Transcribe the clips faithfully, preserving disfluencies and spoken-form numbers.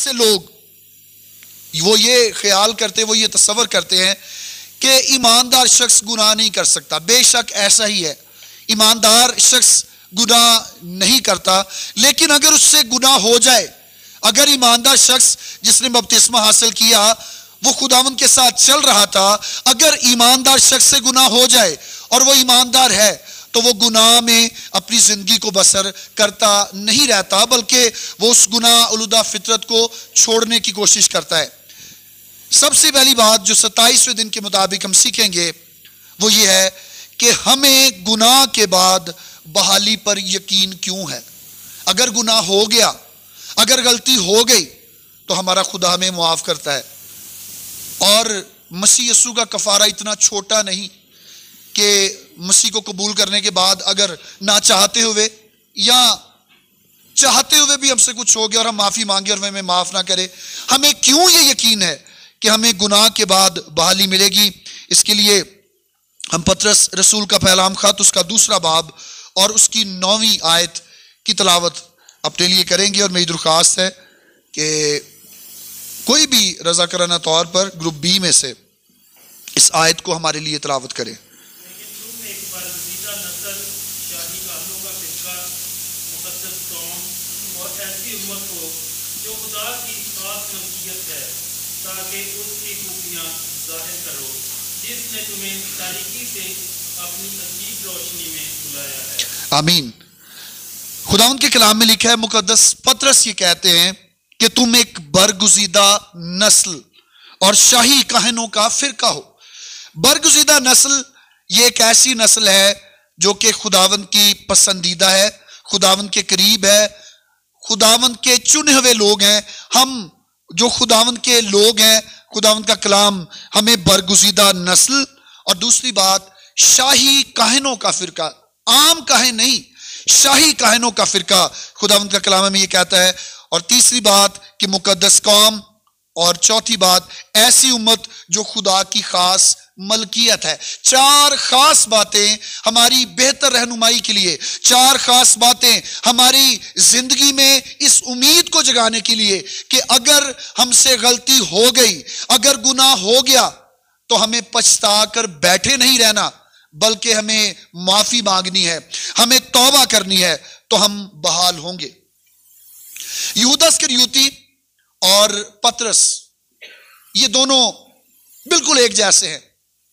سے لوگ وہ یہ خیال کرتے وہ یہ تصور کرتے ہیں کہ ایماندار شخص گناہ نہیں کر سکتا. بے شک ایسا ہی ہے, ایماندار شخص گناہ نہیں کرتا, لیکن اگر اس سے گناہ ہو جائے, اگر ایماندار شخص جس نے بپتسمہ حاصل کیا وہ خداوند کے ساتھ چل رہا تھا, اگر ایماندار شخص سے گناہ ہو جائے اور وہ ایماندار ہے تو وہ گناہ میں اپنی زندگی کو بسر کرتا نہیں رہتا, بلکہ وہ اس گناہ آلودہ فطرت کو چھوڑنے کی کوشش کرتا ہے. سب سے پہلی بات جو ستائیسویں دن کے مطابق ہم سیکھیں گے وہ یہ ہے کہ ہمیں گناہ کے بعد بحالی پر یقین کیوں ہے. اگر گناہ ہو گیا, اگر غلطی ہو گئی تو ہمارا خدا ہمیں معاف کرتا ہے, اور مسیح یسوع کا کفارہ اتنا چھوٹا نہیں کہ مسیح کو قبول کرنے کے بعد اگر نہ چاہتے ہوئے یا چاہتے ہوئے بھی ہم سے کچھ ہو گیا اور ہم معافی مانگے اور وہ ہمیں معاف نہ کرے, ہمیں کیوں یہ یقین ہے کہ ہمیں گناہ کے بعد بحالی ملے گی. اس کے لیے ہم پطرس رسول کا پہلا خط اس کا دوسرا باب اور اس کی نویں آیت کی تلاوت اپنے لیے کریں گے, اور میری درخواست ہے کہ کوئی بھی رضاکارانہ طور پر گروپ بی میں سے اس آیت کو ہمارے لیے تلاوت کرے. آمین. خداوند کے کلام میں لکھا ہے, مقدس پطرس یہ کہتے ہیں کہ تم ایک برگزیدہ نسل اور شاہی کہنوں کا فرقہ ہو. برگزیدہ نسل یہ ایک ایسی نسل ہے جو کہ خداوند کی پسندیدہ ہے, خداوند کے قریب ہے, خداوند کے چنے ہوئے لوگ ہیں. ہم جو خداوند کے لوگ ہیں, خداوند کا کلام ہمیں برگزیدہ نسل, اور دوسری بات شاہی کاہنوں کا فرقہ, عام کاہن نہیں, شاہی کاہنوں کا فرقہ خداوند کا کلام ہمیں یہ کہتا ہے. اور تیسری بات کہ مقدس قوم, اور چوتھی بات ایسی امت جو خدا کی خاص ملکیت ہے. چار خاص باتیں ہماری بہتر رہنمائی کے لیے, چار خاص باتیں ہماری زندگی میں اس امید کو جگانے کے لیے کہ اگر ہم سے غلطی ہو گئی, اگر گناہ ہو گیا تو ہمیں پچھتا کر بیٹھے نہیں رہنا, بلکہ ہمیں معافی مانگنی ہے, ہمیں توبہ کرنی ہے, تو ہم بحال ہوں گے. یہودا اسکریوتی اور پطرس یہ دونوں بالکل ایک جیسے ہیں,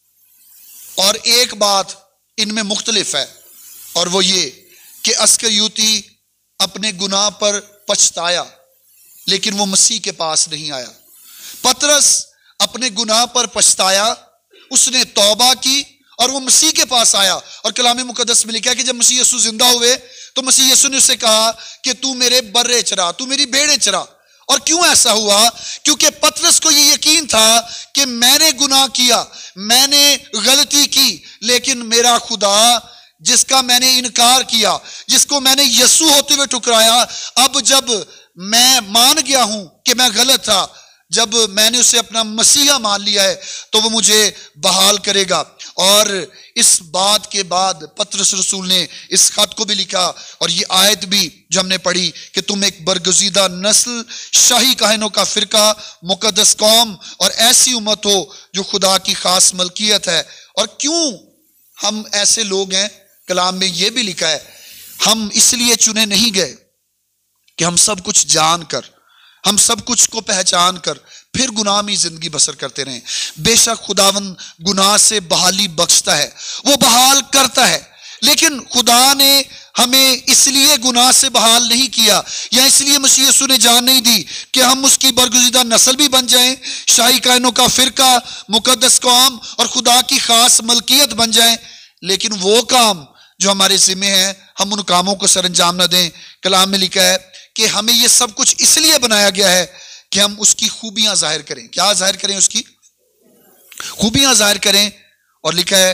اور ایک بات ان میں مختلف ہے, اور وہ یہ کہ اسکریوتی اپنے گناہ پر پچھتایا لیکن وہ مسیح کے پاس نہیں آیا. پطرس اپنے گناہ پر پچھتایا, اس نے توبہ کی اور وہ مسیح کے پاس آیا. اور کلام مقدس میں لکھا ہے کہ جب مسیح یسوع زندہ ہوئے تو مسیح یسوع نے اسے کہا کہ تو میرے برے چرا, تو میری بھیڑیں چرا. اور کیوں ایسا ہوا؟ کیونکہ پطرس کو یہ یقین تھا کہ میں نے گناہ کیا, میں نے غلطی کی, لیکن میرا خدا جس کا میں نے انکار کیا, جس کو میں نے یسوع ہوتے ہوئے ٹھکرایا, اب جب میں مان گیا ہوں کہ میں غلط تھا, جب میں نے اسے اپنا مسیحا مان لیا ہے تو وہ مجھے بحال کرے گا. اور اس بات کے بعد پطرس رسول نے اس خط کو بھی لکھا, اور یہ آیت بھی جو ہم نے پڑھی کہ تم ایک برگزیدہ نسل, شاہی کاہنوں کا فرقہ, مقدس قوم اور ایسی امت ہو جو خدا کی خاص ملکیت ہے. اور کیوں ہم ایسے لوگ ہیں, کلام میں یہ بھی لکھا ہے ہم اس لیے چنے نہیں گئے کہ ہم سب کچھ جان کر, ہم سب کچھ کو پہچان کر پھر گناہ میں زندگی بسر کرتے رہیں. بے شک خداوند گناہ سے بحالی بخشتا ہے, وہ بحال کرتا ہے, لیکن خدا نے ہمیں اس لیے گناہ سے بحال نہیں کیا, یا اس لیے مسیح یسوع نے جان نہیں دی کہ ہم اس کی برگزیدہ نسل بھی بن جائیں, شاہی کائنوں کا فرقہ, مقدس قوم اور خدا کی خاص ملکیت بن جائیں, لیکن وہ کام جو ہمارے ذمہ ہیں ہم ان کاموں کو سر انجام نہ دیں. کلام میں لکھا ہے کہ ہمیں یہ سب کچھ اس لیے بنایا گیا ہے کہ ہم اس کی خوبیاں ظاہر کریں. کیا ظاہر کریں؟ اس کی خوبیاں ظاہر کریں. اور لکھا ہے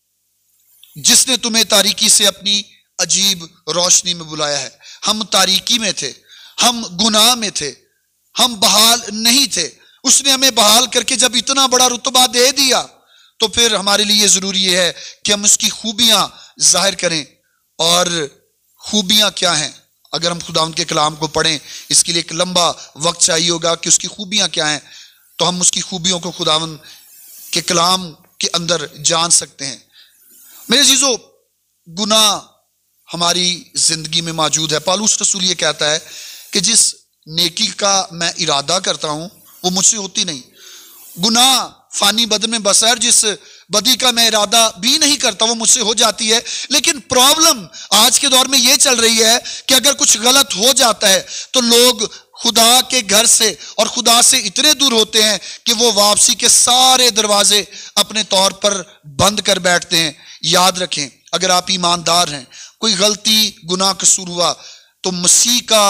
جس نے تمہیں تاریکی سے اپنی عجیب روشنی میں بلایا ہے. ہم تاریکی میں تھے, ہم گناہ میں تھے, ہم بحال نہیں تھے, اس نے ہمیں بحال کر کے جب اتنا بڑا رتبہ دے دیا تو پھر ہمارے لیے ضروری یہ ہے کہ ہم اس کی خوبیاں ظاہر کریں. اور خوبیاں کیا ہیں؟ اگر ہم خداوند کے کلام کو پڑھیں، اس کے لیے ایک لمبا وقت چاہیے ہوگا کہ اس کی خوبیاں کیا ہیں، تو ہم اس کی خوبیوں کو خداوند کے کلام کے اندر جان سکتے ہیں۔ میرے عزیزو، گناہ ہماری زندگی میں موجود ہے۔ پالوس رسول یہ کہتا ہے کہ جس نیکی کا میں ارادہ کرتا ہوں وہ مجھ سے ہوتی نہیں۔ گناہ فانی بدن میں بسر جس بدی کا میں ارادہ بھی نہیں کرتا وہ مجھ سے ہو جاتی ہے۔ لیکن پرابلم آج کے دور میں یہ چل رہی ہے کہ اگر کچھ غلط ہو جاتا ہے تو لوگ خدا کے گھر سے اور خدا سے اتنے دور ہوتے ہیں کہ وہ واپسی کے سارے دروازے اپنے طور پر بند کر بیٹھتے ہیں۔ یاد رکھیں، اگر آپ ایماندار ہیں، کوئی غلطی گناہ قصور ہوا تو مسیح کا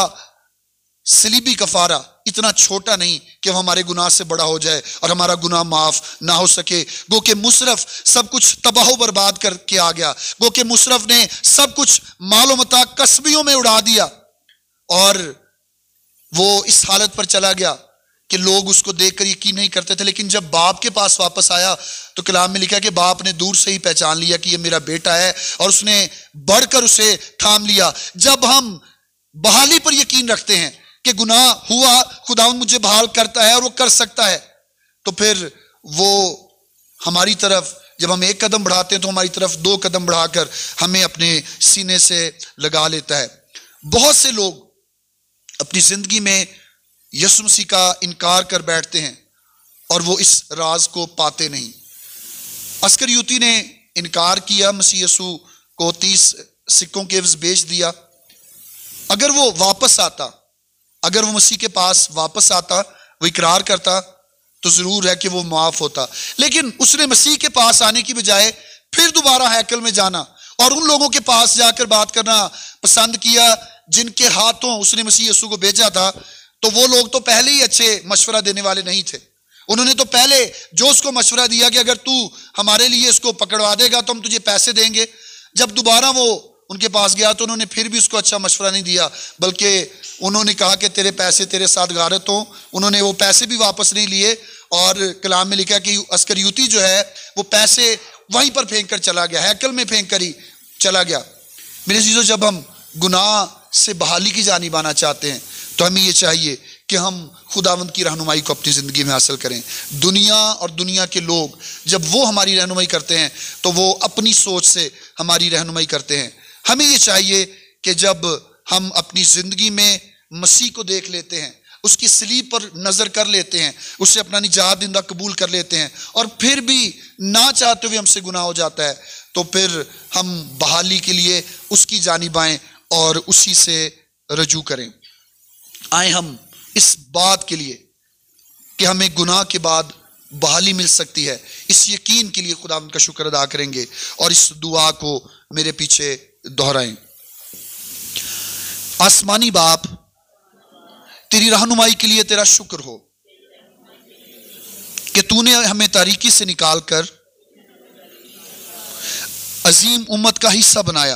صلیبی کفارہ اتنا چھوٹا نہیں کہ وہ ہمارے گناہ سے بڑا ہو جائے اور ہمارا گناہ معاف نہ ہو سکے۔ گو کہ مصرف سب کچھ تباہ و برباد کر کے آ گیا، گو کہ مصرف نے سب کچھ مال و متاع کسبیوں میں اڑا دیا، اور وہ اس حالت پر چلا گیا کہ لوگ اس کو دیکھ کر یقین نہیں کرتے تھے۔ لیکن جب باپ کے پاس واپس آیا تو کلام میں لکھا کہ باپ نے دور سے ہی پہچان لیا کہ یہ میرا بیٹا ہے، اور اس نے بڑھ کر اسے تھام لیا۔ جب ہم بحالی پر یقین رکھتے ہیں کہ گناہ ہوا، خداوند مجھے بحال کرتا ہے اور وہ کر سکتا ہے، تو پھر وہ ہماری طرف جب ہم ایک قدم بڑھاتے ہیں تو ہماری طرف دو قدم بڑھا کر ہمیں اپنے سینے سے لگا لیتا ہے۔ بہت سے لوگ اپنی زندگی میں یسوع مسیح کا انکار کر بیٹھتے ہیں اور وہ اس راز کو پاتے نہیں۔ اسکریوتی نے انکار کیا، مسیح یسوع کو تیس سکوں کے عوض بیچ دیا۔ اگر وہ واپس آتا، اگر وہ مسیح کے پاس واپس آتا، وہ اقرار کرتا، تو ضرور ہے کہ وہ معاف ہوتا۔ لیکن اس نے مسیح کے پاس آنے کی بجائے پھر دوبارہ ہیکل میں جانا اور ان لوگوں کے پاس جا کر بات کرنا پسند کیا جن کے ہاتھوں اس نے مسیح یسوع کو بھیجا تھا۔ تو وہ لوگ تو پہلے ہی اچھے مشورہ دینے والے نہیں تھے، انہوں نے تو پہلے جو اس کو مشورہ دیا کہ اگر تو ہمارے لیے اس کو پکڑوا دے گا تو ہم تجھے پیسے دیں گے۔ جب دوبارہ وہ ان کے پاس گیا تو انہوں نے پھر بھی اس کو اچھا مشورہ نہیں دیا، بلکہ انہوں نے کہا کہ تیرے پیسے تیرے ساتھ غارت ہوں۔ انہوں نے وہ پیسے بھی واپس نہیں لیے، اور کلام میں لکھا کہ اسکریوتی جو ہے وہ پیسے وہیں پر پھینک کر چلا گیا، ہیکل میں پھینک کر ہی چلا گیا۔ میرے عزیزو، جب ہم گناہ سے بحالی کی جانب آنا چاہتے ہیں تو ہمیں یہ چاہیے کہ ہم خداوند کی رہنمائی کو اپنی زندگی میں حاصل کریں۔ دنیا اور دنیا کے لوگ جب وہ ہماری رہنمائی کرتے ہیں تو وہ اپنی سوچ سے ہماری رہنمائی کرتے ہیں۔ ہمیں یہ چاہیے کہ جب ہم اپنی زندگی میں مسیح کو دیکھ لیتے ہیں، اس کی صلیب پر نظر کر لیتے ہیں، اسے اپنا نجات دہندہ قبول کر لیتے ہیں، اور پھر بھی نہ چاہتے ہوئے ہم سے گناہ ہو جاتا ہے، تو پھر ہم بحالی کے لیے اس کی جانب آئیں اور اسی سے رجوع کریں۔ آئیں ہم اس بات کے لیے کہ ہمیں گناہ کے بعد بحالی مل سکتی ہے، اس یقین کے لیے خدا ان کا شکر ادا کریں گے اور اس دعا کو میرے پیچھے دہرائیں۔ آسمانی باپ، تیری رہنمائی کے لیے تیرا شکر ہو کہ تو نے ہمیں تاریکی سے نکال کر عظیم امت کا حصہ بنایا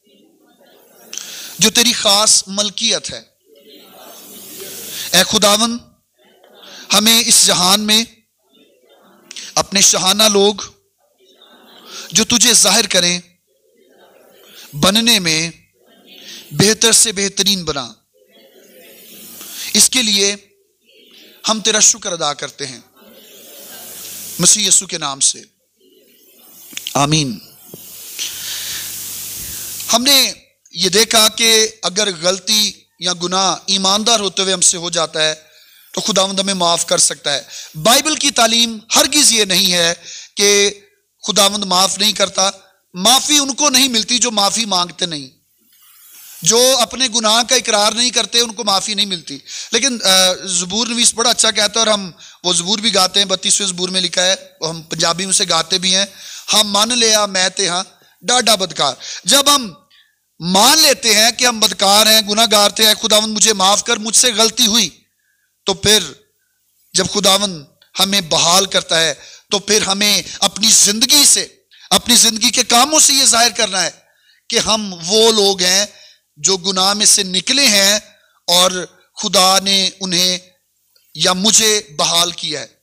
جو تیری خاص ملکیت ہے۔ اے خداوند، ہمیں اس جہان میں اپنے شہانہ لوگ جو تجھے ظاہر کریں بننے میں بہتر سے بہترین بنا۔ اس کے لیے ہم تیرا شکر ادا کرتے ہیں مسیح یسوع کے نام سے، آمین۔ ہم نے یہ دیکھا کہ اگر غلطی یا گناہ ایماندار ہوتے ہوئے ہم سے ہو جاتا ہے تو خداوند ہمیں معاف کر سکتا ہے۔ بائبل کی تعلیم ہرگز یہ نہیں ہے کہ خداوند معاف نہیں کرتا۔ معافی ان کو نہیں ملتی جو معافی مانگتے نہیں، جو اپنے گناہ کا اقرار نہیں کرتے ان کو معافی نہیں ملتی۔ لیکن زبور نویس بڑا اچھا کہتا ہے، اور ہم وہ زبور بھی گاتے ہیں، بتیسویں زبور میں لکھا ہے، ہم پنجابی میں سے گاتے بھی ہیں، ہم مان لیا میں تے ہاں ڈاڈا بدکار۔ جب ہم مان لیتے ہیں کہ ہم بدکار ہیں، گناہ گار تھے، خداوند مجھے معاف کر، مجھ سے غلطی ہوئی، تو پھر جب خداوند ہمیں بحال کرتا ہے تو پھر ہمیں اپنی زندگی سے، اپنی زندگی کے کاموں سے یہ ظاہر کرنا ہے کہ ہم وہ لوگ ہیں جو گناہ میں سے نکلے ہیں اور خدا نے انہیں یا مجھے بحال کیا ہے۔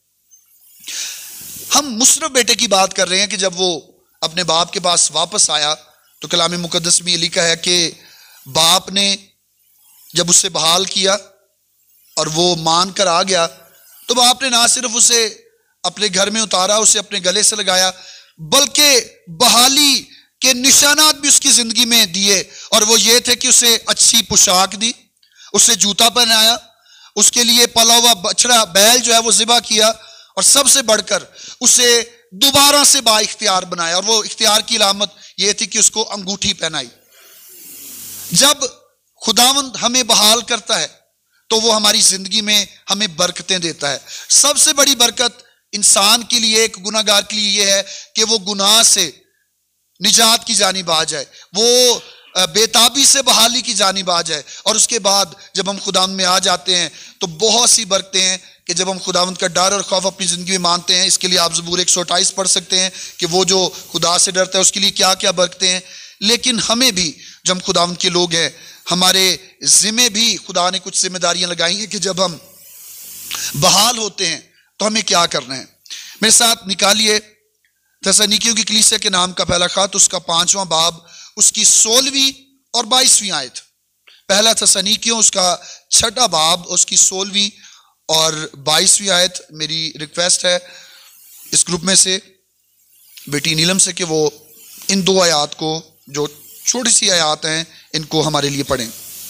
ہم مصرف بیٹے کی بات کر رہے ہیں کہ جب وہ اپنے باپ کے پاس واپس آیا تو کلام مقدس میں یہ لکھا ہے کہ باپ نے جب اسے بحال کیا اور وہ مان کر آ گیا تو باپ نے نہ صرف اسے اپنے گھر میں اتارا، اسے اپنے گلے سے لگایا، بلکہ بحالی کے نشانات بھی اس کی زندگی میں دیے، اور وہ یہ تھے کہ اسے اچھی پوشاک دی، اسے جوتا پہنایا، اس کے لیے پلا ہوا بچڑا بیل جو ہے وہ ذبح کیا، اور سب سے بڑھ کر اسے دوبارہ سے با اختیار بنایا، اور وہ اختیار کی علامت یہ تھی کہ اس کو انگوٹھی پہنائی۔ جب خداوند ہمیں بحال کرتا ہے تو وہ ہماری زندگی میں ہمیں برکتیں دیتا ہے۔ سب سے بڑی برکت انسان کے لیے، ایک گناہ گار کے لیے یہ ہے کہ وہ گناہ سے نجات کی جانب آ جائے، وہ بے تابی سے بحالی کی جانب آ جائے، اور اس کے بعد جب ہم خداوند میں آ جاتے ہیں تو بہت سی برکتیں ہیں کہ جب ہم خداوند کا ڈر اور خوف اپنی زندگی میں مانتے ہیں۔ اس کے لیے آپ زبور ایک سو اٹھائیس پڑھ سکتے ہیں کہ وہ جو خدا سے ڈرتا ہے اس کے لیے کیا کیا برکتیں ہیں۔ لیکن ہمیں بھی جب ہم خداوند کے لوگ ہیں، ہمارے ذمہ بھی خدا نے کچھ ذمہ داریاں لگائی ہیں کہ جب ہم بحال ہوتے ہیں تو ہمیں کیا کرنا ہے۔ میرے ساتھ نکالیے تسالونیکیوں کی کلیسیا کے نام کا پہلا خط، اس کا پانچواں باب، اس کی سولہویں اور بائیسویں آیت۔ پہلا تسالونیکیوں اس کا چھٹا باب، اس کی سولہویں اور بائیسویں آیت۔ میری ریکویسٹ ہے اس گروپ میں سے بیٹی نیلم سے کہ وہ ان دو آیات کو، جو چھوٹی سی آیات ہیں، ان کو ہمارے لیے پڑھیں۔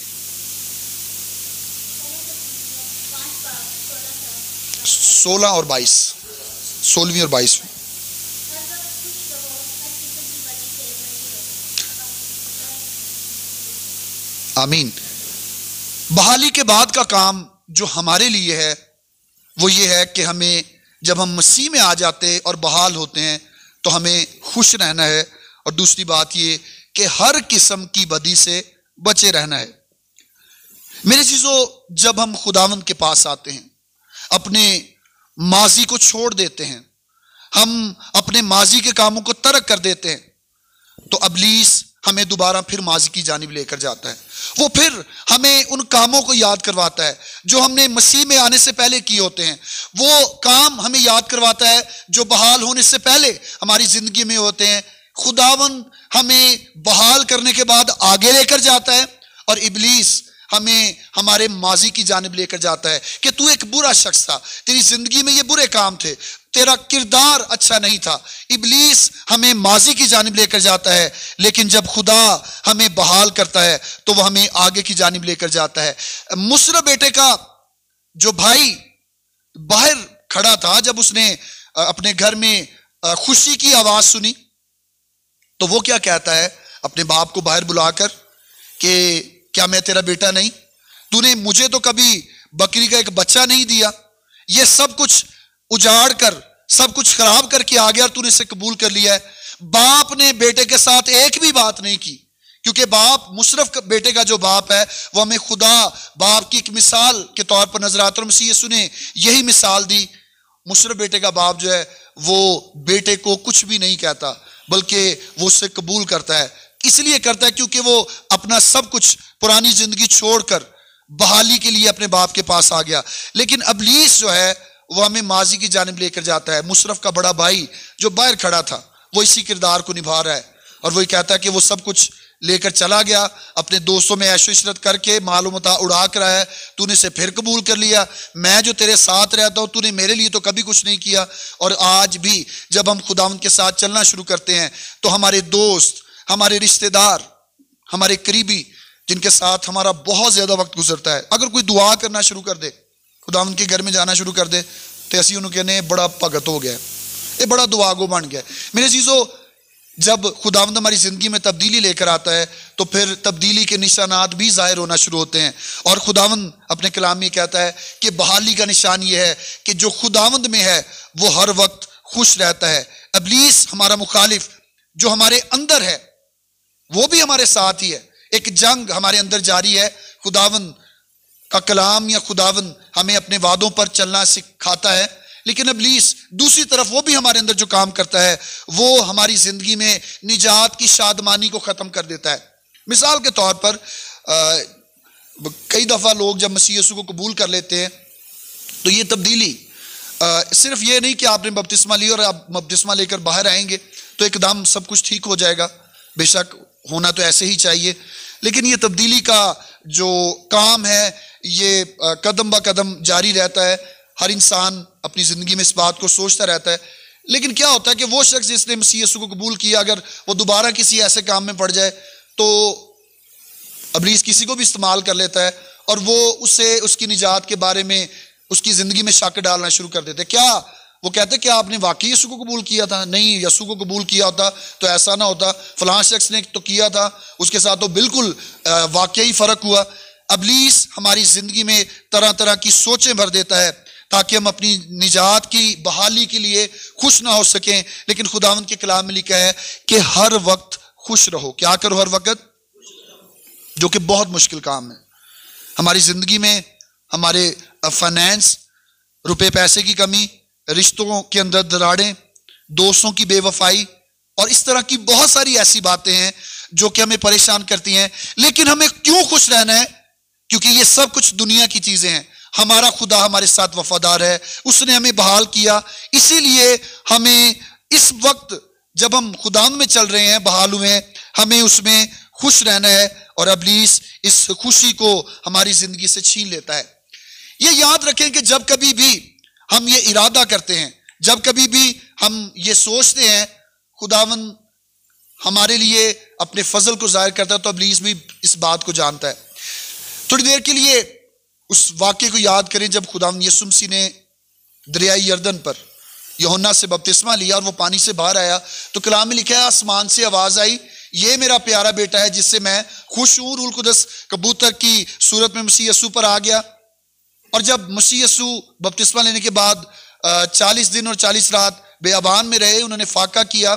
سولہ اور بائیس، سولہویں اور بائیسویں۔ آمین۔ بحالی کے بعد کا کام جو ہمارے لیے ہے وہ یہ ہے کہ ہمیں جب ہم مسیح میں آ جاتے اور بحال ہوتے ہیں تو ہمیں خوش رہنا ہے، اور دوسری بات یہ کہ ہر قسم کی بدی سے بچے رہنا ہے۔ میرے چیزوں، جب ہم خداوند کے پاس آتے ہیں، اپنے ماضی کو چھوڑ دیتے ہیں، ہم اپنے ماضی کے کاموں کو ترک کر دیتے ہیں، تو ابلیس ہمیں دوبارہ پھر ماضی کی جانب لے کر جاتا ہے۔ وہ پھر ہمیں ان کاموں کو یاد کرواتا ہے جو ہم نے مسیح میں آنے سے پہلے کیے ہوتے ہیں، وہ کام ہمیں یاد کرواتا ہے جو بحال ہونے سے پہلے ہماری زندگی میں ہوتے ہیں۔ خداوند ہمیں بحال کرنے کے بعد آگے لے کر جاتا ہے، اور ابلیس ہمیں ہمارے ماضی کی جانب لے کر جاتا ہے کہ تو ایک برا شخص تھا، تیری زندگی میں یہ برے کام تھے، تیرا کردار اچھا نہیں تھا۔ ابلیس ہمیں ماضی کی جانب لے کر جاتا ہے، لیکن جب خدا ہمیں بحال کرتا ہے تو وہ ہمیں آگے کی جانب لے کر جاتا ہے۔ مصر بیٹے کا جو بھائی باہر کھڑا تھا، جب اس نے اپنے گھر میں خوشی کی آواز سنی تو وہ کیا کہتا ہے اپنے باپ کو باہر بلا کر کہ کیا میں تیرا بیٹا نہیں؟ تو نے مجھے تو کبھی بکری کا ایک بچہ نہیں دیا، یہ سب کچھ اجاڑ کر، سب کچھ خراب کر کے آ گیا اور تو نے اسے قبول کر لیا ہے۔ باپ نے بیٹے کے ساتھ ایک بھی بات نہیں کی، کیونکہ باپ مصرف بیٹے کا جو باپ ہے وہ ہمیں خدا باپ کی ایک مثال کے طور پر نظر آتا ہے، اور مسیح یسوع نے یہی مثال دی۔ مصرف بیٹے کا باپ جو ہے وہ بیٹے کو کچھ بھی نہیں کہتا، بلکہ وہ اسے قبول کرتا ہے۔ اس لیے کرتا ہے کیونکہ وہ اپنا سب کچھ پرانی زندگی چھوڑ کر بحالی کے لیے اپنے باپ کے پاس آ گیا۔ لیکن ابلیس جو ہے وہ ہمیں ماضی کی جانب لے کر جاتا ہے۔ مصرف کا بڑا بھائی جو باہر کھڑا تھا وہ اسی کردار کو نبھا رہا ہے، اور وہی کہتا ہے کہ وہ سب کچھ لے کر چلا گیا، اپنے دوستوں میں عیش و عشرت کر کے مال و متاع اڑا کر آیا ہے، تو نے اسے پھر قبول کر لیا، میں جو تیرے ساتھ رہتا ہوں تو نے میرے لیے تو کبھی کچھ نہیں کیا۔ اور آج بھی جب ہم خداوند کے ساتھ چلنا شروع کرتے ہیں تو ہمارے دوست، ہمارے رشتہ دار، ہمارے قریبی جن کے ساتھ ہمارا بہت زیادہ وقت گزرتا ہے، اگر کوئی دعا کرنا شروع کر دے، خداوند کے گھر میں جانا شروع کر دے، تو ایسی انہوں کہنے بڑا بھگت ہو گیا، یہ بڑا دعا گو بن گیا۔ میرے عزیزو، جب خداوند ہماری زندگی میں تبدیلی لے کر آتا ہے تو پھر تبدیلی کے نشانات بھی ظاہر ہونا شروع ہوتے ہیں، اور خداوند اپنے کلام میں کہتا ہے کہ بحالی کا نشان یہ ہے کہ جو خداوند میں ہے وہ ہر وقت خوش رہتا ہے۔ ابلیس ہمارا مخالف جو ہمارے اندر ہے وہ بھی ہمارے ساتھ ہی ہے، ایک جنگ ہمارے اندر جاری ہے۔ خداوند کا کلام یا خداوند ہمیں اپنے وعدوں پر چلنا سکھاتا ہے، لیکن ابلیس دوسری طرف وہ بھی ہمارے اندر جو کام کرتا ہے وہ ہماری زندگی میں نجات کی شادمانی کو ختم کر دیتا ہے۔ مثال کے طور پر کئی دفعہ لوگ جب مسیح یسوع کو قبول کر لیتے ہیں تو یہ تبدیلی صرف یہ نہیں کہ آپ نے بپتسمہ لی اور آپ بپتسمہ لے کر باہر آئیں گے تو ایک دم سب کچھ ٹھیک ہو جائے گا، بے شک ہونا تو ایسے ہی چاہیے، لیکن یہ تبدیلی کا جو کام ہے یہ قدم با قدم جاری رہتا ہے. ہر انسان اپنی زندگی میں اس بات کو سوچتا رہتا ہے. لیکن کیا ہوتا ہے کہ وہ شخص جس نے مسیح یسوع کو قبول کیا اگر وہ دوبارہ کسی ایسے کام میں پڑ جائے تو ابلیس کسی کو بھی استعمال کر لیتا ہے اور وہ اسے اس کی نجات کے بارے میں اس کی زندگی میں شک ڈالنا شروع کر دیتے. کیا وہ کہتے کیا آپ نے واقعی یسوع کو قبول کیا تھا؟ نہیں، یسوع کو قبول کیا ہوتا تو ایسا نہ ہوتا، فلاں شخص نے تو کیا تھا، اس کے ساتھ تو بالکل واقعی فرق ہوا. ابلیس ہماری زندگی میں طرح طرح کی سوچیں بھر دیتا ہے تاکہ ہم اپنی نجات کی بحالی کے لیے خوش نہ ہو سکیں. لیکن خداوند کے کلام میں لکھا ہے کہ ہر وقت خوش رہو. کیا کرو؟ ہر وقت، جو کہ بہت مشکل کام ہے. ہماری زندگی میں ہمارے فائنینس، روپے پیسے کی کمی، رشتوں کے اندر دراڑیں، دوستوں کی بے وفائی اور اس طرح کی بہت ساری ایسی باتیں ہیں جو کہ ہمیں پریشان کرتی ہیں. لیکن ہمیں کیوں خوش رہنا ہے؟ کیونکہ یہ سب کچھ دنیا کی چیزیں ہیں. ہمارا خدا ہمارے ساتھ وفادار ہے، اس نے ہمیں بحال کیا. اسی لیے ہمیں اس وقت جب ہم خدا میں چل رہے ہیں، بحال ہوئے ہیں، ہمیں اس میں خوش رہنا ہے. اور ابلیس اس خوشی کو ہماری زندگی سے چھین لیتا ہے. یہ یاد رکھیں کہ جب کبھی بھی ہم یہ ارادہ کرتے ہیں، جب کبھی بھی ہم یہ سوچتے ہیں خداوند ہمارے لیے اپنے فضل کو ظاہر کرتا ہے، تو ابلیس بھی اس بات کو جانتا ہے. تھوڑی دیر کے لیے اس واقعے کو یاد کریں جب خداوند یسوع مسیح نے دریائے یردن پر یوحنا سے بپتسمہ لیا اور وہ پانی سے باہر آیا تو کلام میں لکھا ہے آسمان سے آواز آئی، یہ میرا پیارا بیٹا ہے جس سے میں خوش ہوں. روح القدس کبوتر کی صورت میں مسیح یسوع پر آ گیا. اور جب مسیح یسوع بپتسمہ لینے کے بعد چالیس دن اور چالیس رات بیابان میں رہے، انہوں نے فاقہ کیا،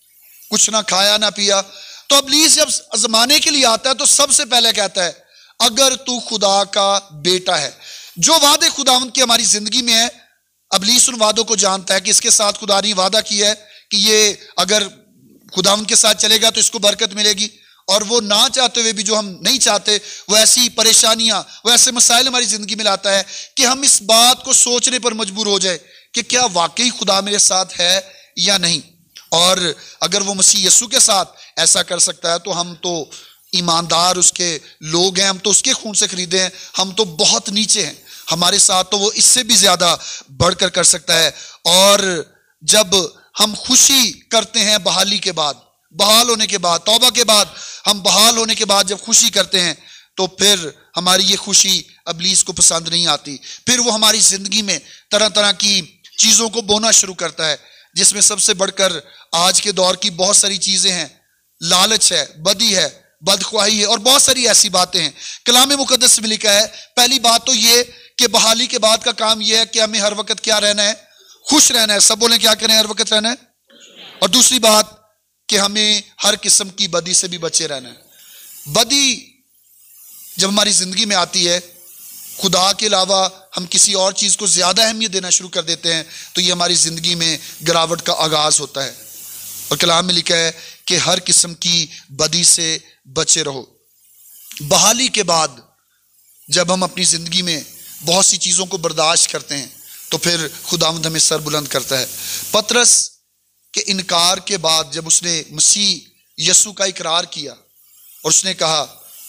کچھ نہ کھایا نہ پیا. تو ابلیس جب زمانے کے لیے آتا ہے تو سب سے پہلے کہتا ہے اگر تو خدا کا بیٹا ہے. جو وعدے خداوند کی ہماری زندگی میں ہے، ابلیس ان وعدوں کو جانتا ہے کہ اس کے ساتھ خدا نے وعدہ کیا ہے کہ یہ اگر خداوند کے ساتھ چلے گا تو اس کو برکت ملے گی. اور وہ نہ چاہتے ہوئے بھی جو ہم نہیں چاہتے وہ ایسی پریشانیاں، وہ ایسے مسائل ہماری زندگی میں لاتا ہے کہ ہم اس بات کو سوچنے پر مجبور ہو جائے کہ کیا واقعی خدا میرے ساتھ ہے یا نہیں. اور اگر وہ مسیح یسوع کے ساتھ ایسا کر سکتا ہے تو ہم تو ایماندار اس کے لوگ ہیں، ہم تو اس کے خون سے خریدے ہیں، ہم تو بہت نیچے ہیں. ہمارے ساتھ تو وہ اس سے بھی زیادہ بڑھ کر کر سکتا ہے. اور جب ہم خوشی کرتے ہیں بحالی کے بعد، بحال ہونے کے بعد، توبہ کے بعد، ہم بحال ہونے کے بعد جب خوشی کرتے ہیں تو پھر ہماری یہ خوشی ابلیس کو پسند نہیں آتی. پھر وہ ہماری زندگی میں طرح طرح کی چیزوں کو بونا شروع کرتا ہے، جس میں سب سے بڑھ کر آج کے دور کی بہت ساری چیزیں ہیں. لالچ ہے، بدی ہے، بدخواہی ہے اور بہت ساری ایسی باتیں ہیں. کلام مقدس میں لکھا ہے پہلی بات تو یہ کہ بحالی کے بعد کا کام یہ ہے کہ ہمیں ہر وقت کیا رہنا ہے؟ خوش رہنا ہے. سب بولیں کیا کریں؟ ہر وقت رہنا ہے. اور دوسری بات کہ ہمیں ہر قسم کی بدی سے بھی بچے رہنا ہے. بدی جب ہماری زندگی میں آتی ہے، خدا کے علاوہ ہم کسی اور چیز کو زیادہ اہمیت دینا شروع کر دیتے ہیں تو یہ ہماری زندگی میں گراوٹ کا آغاز ہوتا ہے. اور کلام میں لکھا ہے کہ ہر قسم کی بدی سے بچے رہو. بحالی کے بعد جب ہم اپنی زندگی میں بہت سی چیزوں کو برداشت کرتے ہیں تو پھر خداوند ہمیں سر بلند کرتا ہے. پطرس کے انکار کے بعد جب اس نے مسیح یسوع کا اقرار کیا اور اس نے کہا،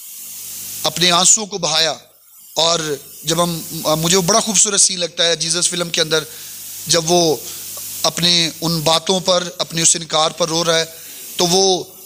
اپنے آنسوں کو بہایا، اور جب ہم مجھے وہ بڑا خوبصورت سین لگتا ہے جیزس فلم کے اندر جب وہ اپنے ان باتوں پر، اپنے اس انکار پر رو رہا ہے تو وہ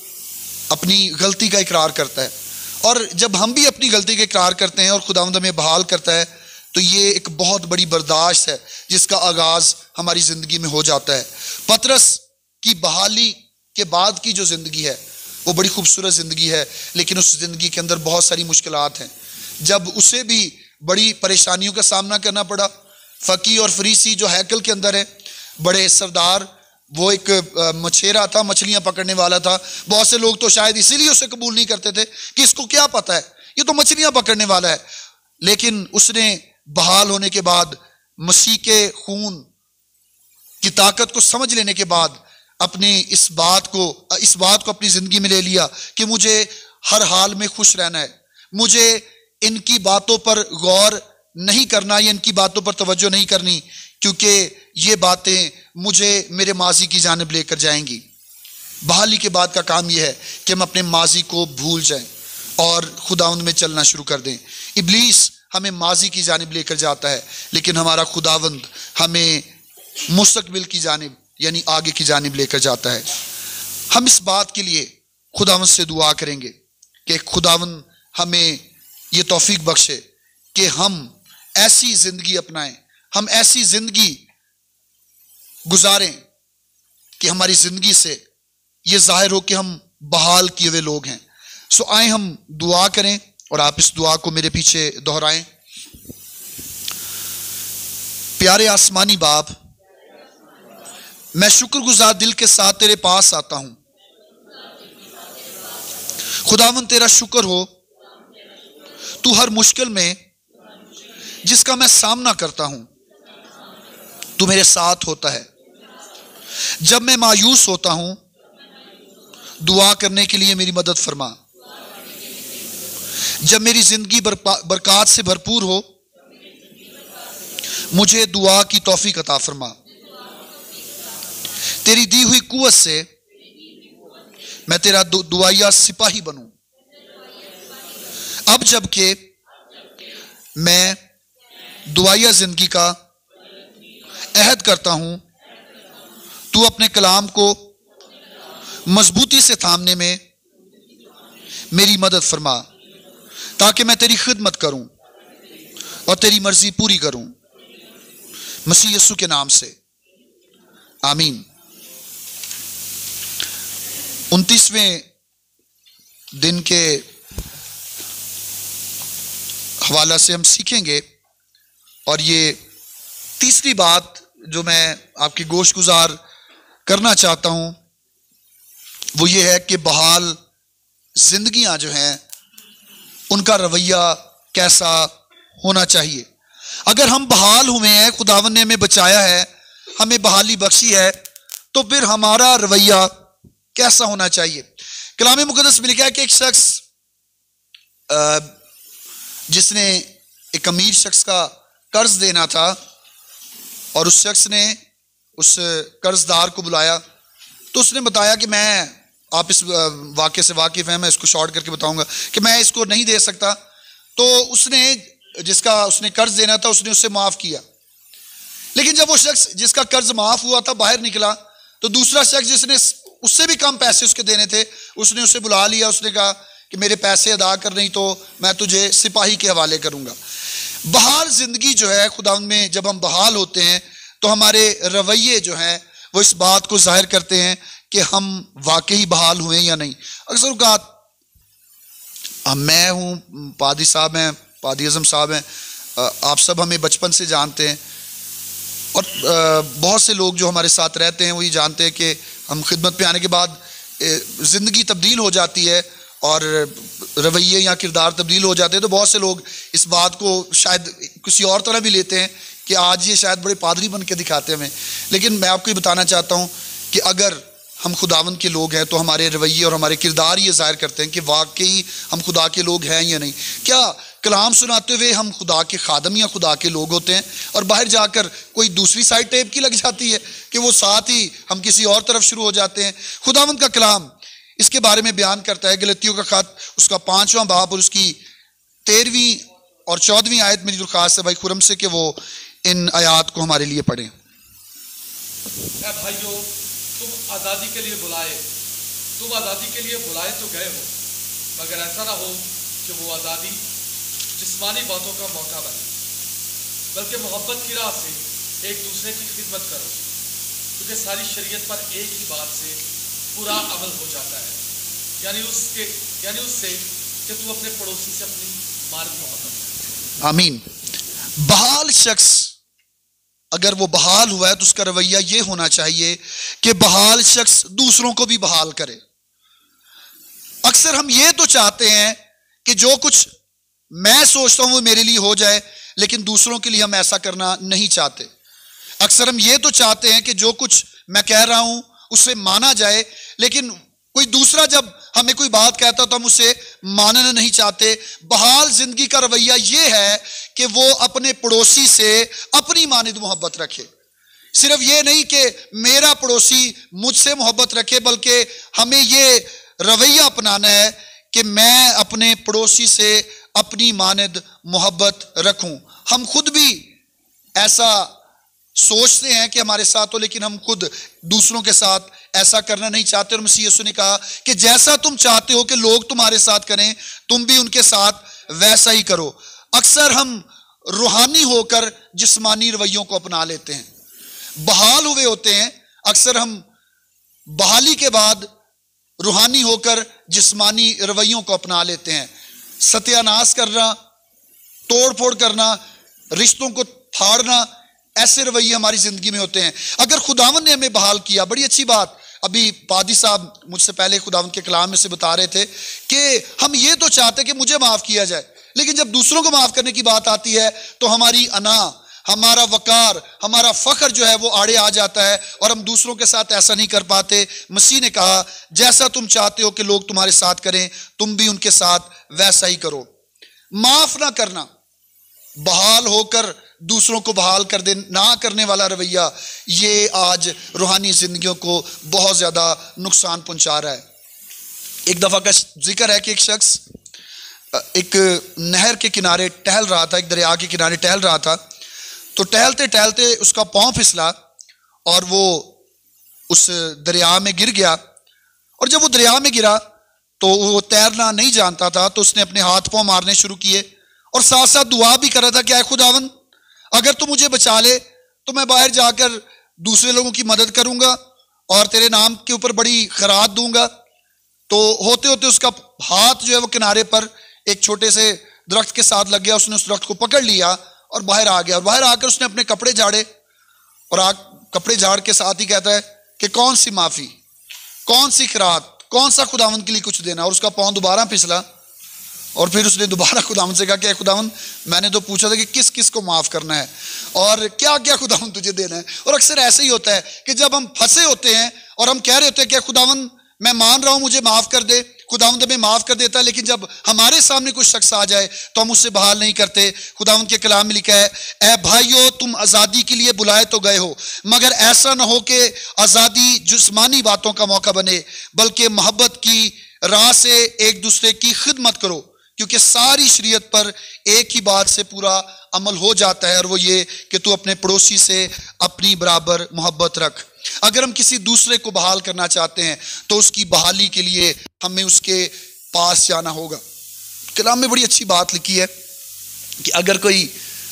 اپنی غلطی کا اقرار کرتا ہے. اور جب ہم بھی اپنی غلطی کا اقرار کرتے ہیں اور خداوند ہمیں بحال کرتا ہے تو یہ ایک بہت بڑی برداشت ہے جس کا آغاز ہماری زندگی میں ہو جاتا ہے. پطرس کی بحالی کے بعد کی جو زندگی ہے وہ بڑی خوبصورت زندگی ہے، لیکن اس زندگی کے اندر بہت ساری مشکلات ہیں. جب اسے بھی بڑی پریشانیوں کا سامنا کرنا پڑا. فقی اور فریسی جو ہیکل کے اندر ہے، بڑے سردار، وہ ایک مچھیرا تھا، مچھلیاں پکڑنے والا تھا. بہت سے لوگ تو شاید اسی لیے اسے قبول نہیں کرتے تھے کہ اس کو کیا پتہ ہے، یہ تو مچھلیاں پکڑنے والا ہے. لیکن اس نے بحال ہونے کے بعد، مسیح کے خون کی طاقت کو سمجھ لینے کے بعد اپنی اس بات کو اس بات کو اپنی زندگی میں لے لیا کہ مجھے ہر حال میں خوش رہنا ہے. مجھے ان کی باتوں پر غور نہیں کرنا یا ان کی باتوں پر توجہ نہیں کرنی، کیونکہ یہ باتیں مجھے میرے ماضی کی جانب لے کر جائیں گی. بحالی کے بعد کا کام یہ ہے کہ ہم اپنے ماضی کو بھول جائیں اور خداوند میں چلنا شروع کر دیں. ابلیس ہمیں ماضی کی جانب لے کر جاتا ہے، لیکن ہمارا خداوند ہمیں مستقبل کی جانب یعنی آگے کی جانب لے کر جاتا ہے. ہم اس بات کے لیے خداوند سے دعا کریں گے کہ خداوند ہمیں یہ توفیق بخشے کہ ہم ایسی زندگی اپنائیں، ہم ایسی زندگی گزاریں کہ ہماری زندگی سے یہ ظاہر ہو کہ ہم بحال کیے ہوئے لوگ ہیں. سو آئیں ہم دعا کریں اور آپ اس دعا کو میرے پیچھے دہرائیں. پیارے آسمانی باپ، میں شکر گزار دل کے ساتھ تیرے پاس آتا ہوں. خداوند تیرا شکر ہو، تو ہر مشکل میں جس کا میں سامنا کرتا ہوں تو میرے ساتھ ہوتا ہے. جب میں مایوس ہوتا ہوں دعا کرنے کے لیے میری مدد فرما. جب میری زندگی برکات سے بھرپور ہو مجھے دعا کی توفیق عطا فرما. تیری دی ہوئی قوت سے میں تیرا دعائیا سپاہی بنوں. اب جب کہ میں دعائیا زندگی کا عہد کرتا ہوں تو اپنے کلام کو مضبوطی سے تھامنے میں میری مدد فرما تاکہ میں تیری خدمت کروں اور تیری مرضی پوری کروں. مسیح یسوع کے نام سے آمین. انتیسویں دن کے حوالہ سے ہم سیکھیں گے، اور یہ تیسری بات جو میں آپ کی گوش گزار کرنا چاہتا ہوں وہ یہ ہے کہ بحال زندگیاں جو ہیں ان کا رویہ کیسا ہونا چاہیے. اگر ہم بحال ہوئے ہیں، خداوند نے ہمیں بچایا ہے، ہمیں بحالی بخشی ہے، تو پھر ہمارا رویہ کیسا ہونا چاہیے. کلام مقدس میں لکھا ہے کہ ایک شخص جس نے ایک امیر شخص کا قرض دینا تھا اور اس شخص نے اس قرض دار کو بلایا تو اس نے بتایا کہ میں، آپ اس واقعے سے واقف ہیں، میں اس کو شارٹ کر کے بتاؤں گا کہ میں اس کو نہیں دے سکتا. تو اس نے جس کا اس نے قرض دینا تھا اس نے اسے معاف کیا. لیکن جب وہ شخص جس کا قرض معاف ہوا تھا باہر نکلا تو دوسرا شخص جس نے اس سے بھی کم پیسے اس کے دینے تھے اس نے اسے بلا لیا. اس نے کہا کہ میرے پیسے ادا کر نہیں تو میں تجھے سپاہی کے حوالے کروں گا. بحال زندگی جو ہے خداوند میں جب ہم بحال ہوتے ہیں تو ہمارے رویے جو ہیں وہ اس بات کو ظاہر کرتے ہیں کہ ہم واقعی بحال ہوئے یا نہیں. اکثر اوقات میں ہوں، پادری صاحب ہیں، پادری اعظم صاحب ہیں، آپ سب ہمیں بچپن سے جانتے ہیں، اور بہت سے لوگ جو ہمارے ساتھ رہتے ہیں وہی جانتے ہیں کہ ہم خدمت پہ آنے کے بعد زندگی تبدیل ہو جاتی ہے اور رویے یا کردار تبدیل ہو جاتے ہیں. تو بہت سے لوگ اس بات کو شاید کسی اور طرح بھی لیتے ہیں کہ آج یہ شاید بڑے پادری بن کے دکھاتے ہیں ہمیں. لیکن میں آپ کو یہ بتانا چاہتا ہوں کہ اگر ہم خداوند کے لوگ ہیں تو ہمارے رویے اور ہمارے کردار یہ ظاہر کرتے ہیں کہ واقعی ہم خدا کے لوگ ہیں یا نہیں. کیا کلام سناتے ہوئے ہم خدا کے خادم یا خدا کے لوگ ہوتے ہیں اور باہر جا کر کوئی دوسری سائڈ ٹیپ کی لگ جاتی ہے کہ وہ ساتھ ہی ہم کسی اور طرف شروع ہو جاتے ہیں. خداوند کا کلام اس کے بارے میں بیان کرتا ہے. گلتیوں کا خط اس کا پانچواں باب اور اس کی تیرہویں اور چودہویں آیت. میری درخواست ہے بھائی خرم سے کہ وہ ان آیات کو ہمارے لیے پڑھیں. اے بھائیو، تم آزادی کے لیے بلائے تم آزادی کے لیے بلائے تو گئے ہو، مگر ایسا نہ ہو کہ وہ آزادی جسمانی باتوں کا موقع بنے، بلکہ محبت کی راہ سے ایک دوسرے کی خدمت کرو، کیونکہ ساری شریعت پر ایک ہی بات سے پورا عمل ہو جاتا ہے، یعنی اس کے یعنی اس سے کہ تم اپنے پڑوسی سے اپنی مانند محبت کرو. آمین. بحال شخص اگر وہ بحال ہوا ہے تو اس کا رویہ یہ ہونا چاہیے کہ بحال شخص دوسروں کو بھی بحال کرے. اکثر ہم یہ تو چاہتے ہیں کہ جو کچھ میں سوچتا ہوں وہ میرے لیے ہو جائے، لیکن دوسروں کے لیے ہم ایسا کرنا نہیں چاہتے. اکثر ہم یہ تو چاہتے ہیں کہ جو کچھ میں کہہ رہا ہوں اسے مانا جائے، لیکن کوئی دوسرا جب ہمیں کوئی بات کہتا تو ہم اسے ماننا نہیں چاہتے. بحال زندگی کا رویہ یہ ہے کہ وہ اپنے پڑوسی سے اپنی مانند محبت رکھے. صرف یہ نہیں کہ میرا پڑوسی مجھ سے محبت رکھے، بلکہ ہمیں یہ رویہ اپنانا ہے کہ میں اپنے پڑوسی سے اپنی مانند محبت رکھوں. ہم خود بھی ایسا سوچتے ہیں کہ ہمارے ساتھ ہو، لیکن ہم خود دوسروں کے ساتھ ایسا کرنا نہیں چاہتے. اور مسیح یسوع نے کہا کہ جیسا تم چاہتے ہو کہ لوگ تمہارے ساتھ کریں، تم بھی ان کے ساتھ ویسا ہی کرو. اکثر ہم روحانی ہو کر جسمانی رویوں کو اپنا لیتے ہیں. بحال ہوئے ہوتے ہیں، اکثر ہم بحالی کے بعد روحانی ہو کر جسمانی رویوں کو اپنا لیتے ہیں. ستیہ ناش کرنا، توڑ پھوڑ کرنا، رشتوں کو پھاڑنا، ایسے رویے ہماری زندگی میں ہوتے ہیں. اگر خداوند نے ہمیں بحال کیا، بڑی اچھی بات. ابھی پادی صاحب مجھ سے پہلے خداوند کے کلام میں سے بتا رہے تھے کہ ہم یہ تو چاہتے کہ مجھے معاف کیا جائے، لیکن جب دوسروں کو معاف کرنے کی بات آتی ہے تو ہماری انا، ہمارا وقار، ہمارا فخر جو ہے وہ آڑے آ جاتا ہے اور ہم دوسروں کے ساتھ ایسا نہیں کر پاتے. مسیح نے کہا جیسا تم چاہتے ہو کہ لوگ تمہارے ساتھ کریں، تم بھی ان کے ساتھ ویسا ہی کرو. معاف نہ کرنا، بحال ہو کر دوسروں کو بحال کر دے نہ کرنے والا رویہ، یہ آج روحانی زندگیوں کو بہت زیادہ نقصان پہنچا رہا ہے. ایک دفعہ کا ذکر ہے کہ ایک شخص ایک نہر کے کنارے ٹہل رہا تھا، ایک دریا کے کنارے ٹہل رہا تھا. تو ٹہلتے ٹہلتے اس کا پاؤں پھسلا اور وہ اس دریا میں گر گیا. اور جب وہ دریا میں گرا تو وہ تیرنا نہیں جانتا تھا، تو اس نے اپنے ہاتھ پاؤں مارنے شروع کیے اور ساتھ ساتھ دعا بھی کر رہا تھا کہ اے خداوند اگر تو مجھے بچا لے تو میں باہر جا کر دوسرے لوگوں کی مدد کروں گا اور تیرے نام کے اوپر بڑی خیرات دوں گا. تو ہوتے ہوتے اس کا ہاتھ جو ہے وہ کنارے پر ایک چھوٹے سے درخت کے ساتھ لگ گیا. اس نے اس درخت کو پکڑ لیا اور باہر آ گیا. اور باہر آ کر اس نے اپنے کپڑے جھاڑے اور آ کپڑے جھاڑ کے ساتھ ہی کہتا ہے کہ کون سی معافی، کون سی خیرات، کون سا خداوند کے لیے کچھ دینا. اور اس کا پاؤں دوبارہ پھسلا اور پھر اس نے دوبارہ خداوند سے کہا کہ اے خداوند میں نے تو پوچھا تھا کہ کس کس کو معاف کرنا ہے اور کیا کیا خداوند تجھے دینا ہے. اور اکثر ایسے ہی ہوتا ہے کہ جب ہم پھنسے ہوتے ہیں اور ہم کہہ رہے ہوتے ہیں کہ خداوند میں مان رہا ہوں مجھے معاف کر دے، خداوند ہمیں معاف کر دیتا ہے، لیکن جب ہمارے سامنے کوئی شخص آ جائے تو ہم اس سے بحال نہیں کرتے. خداوند کے کلام میں لکھا ہے اے بھائیو تم آزادی کے لیے بلائے تو گئے ہو، مگر ایسا نہ ہو کہ آزادی جسمانی باتوں کا موقع بنے، بلکہ محبت کی راہ سے ایک دوسرے کی خدمت کرو، کیونکہ ساری شریعت پر ایک ہی بات سے پورا عمل ہو جاتا ہے، اور وہ یہ کہ تو اپنے پڑوسی سے اپنی برابر محبت رکھ. اگر ہم کسی دوسرے کو بحال کرنا چاہتے ہیں تو اس کی بحالی کے لیے ہمیں اس کے پاس جانا ہوگا. کلام میں بڑی اچھی بات لکھی ہے کہ اگر کوئی